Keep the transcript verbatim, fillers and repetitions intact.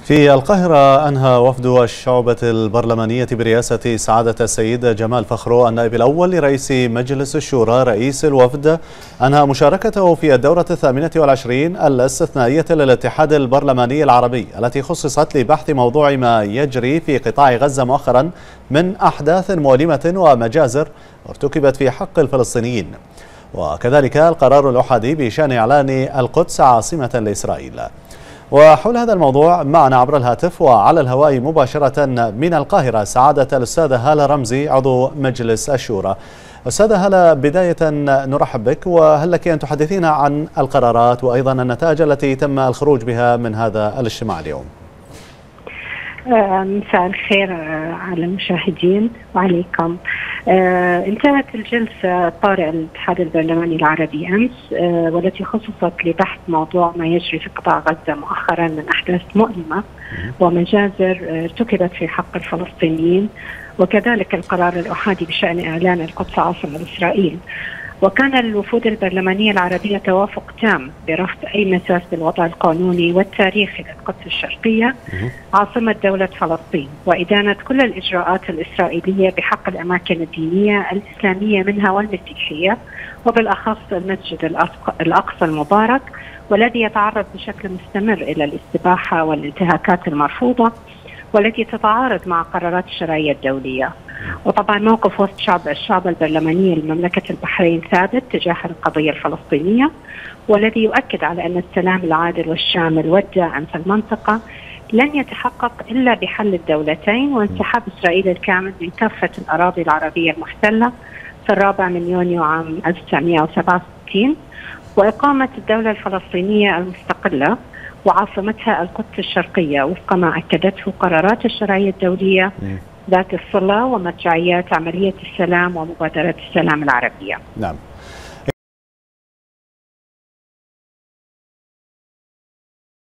في القاهرة أنهى وفد الشعبة البرلمانية برئاسة سعادة السيد جمال فخرو النائب الأول لرئيس مجلس الشورى رئيس الوفد أنهى مشاركته في الدورة الثامنة والعشرين الاستثنائية للاتحاد البرلماني العربي التي خصصت لبحث موضوع ما يجري في قطاع غزة مؤخرا من أحداث مؤلمة ومجازر ارتكبت في حق الفلسطينيين، وكذلك القرار الأحادي بشأن إعلان القدس عاصمة لإسرائيل. وحول هذا الموضوع معنا عبر الهاتف وعلى الهواء مباشرة من القاهرة سعادة الأستاذة هالة رمزي عضو مجلس الشورى. أستاذة هالة، بداية نرحب بك، وهل لك أن تحدثينا عن القرارات وأيضا النتائج التي تم الخروج بها من هذا الاجتماع اليوم؟ مساء الخير على المشاهدين وعليكم. آه، انتهت الجلسة الطارئة للاتحاد البرلماني العربي أمس، آه، والتي خصصت لبحث موضوع ما يجري في قطاع غزة مؤخرا من أحداث مؤلمة ومجازر ارتكبت في حق الفلسطينيين، وكذلك القرار الأحادي بشأن إعلان القدس عاصمة لإسرائيل. وكان الوفود البرلمانية العربية توافق تام برفض أي مساس بالوضع القانوني والتاريخي للقدس الشرقية عاصمة دولة فلسطين، وإدانة كل الإجراءات الإسرائيلية بحق الأماكن الدينية الإسلامية منها والمسيحية، وبالأخص المسجد الأقصى المبارك، والذي يتعرض بشكل مستمر إلى الاستباحة والانتهاكات المرفوضة والتي تتعارض مع قرارات الشرعية الدولية. وطبعا موقف وسط شعب الشعب البرلمانية لمملكة البحرين ثابت تجاه القضية الفلسطينية، والذي يؤكد على أن السلام العادل والشامل والدائم في المنطقة لن يتحقق إلا بحل الدولتين وانسحاب إسرائيل الكامل من كافة الأراضي العربية المحتلة في الرابع من يونيو عام ألف وتسعمئة وسبعة وستين، وإقامة الدولة الفلسطينية المستقلة وعاصمتها القدس الشرقية وفق ما أكدته قرارات الشرعية الدولية ذات الصلة ومرجعيات عملية السلام ومبادرة السلام العربية. نعم.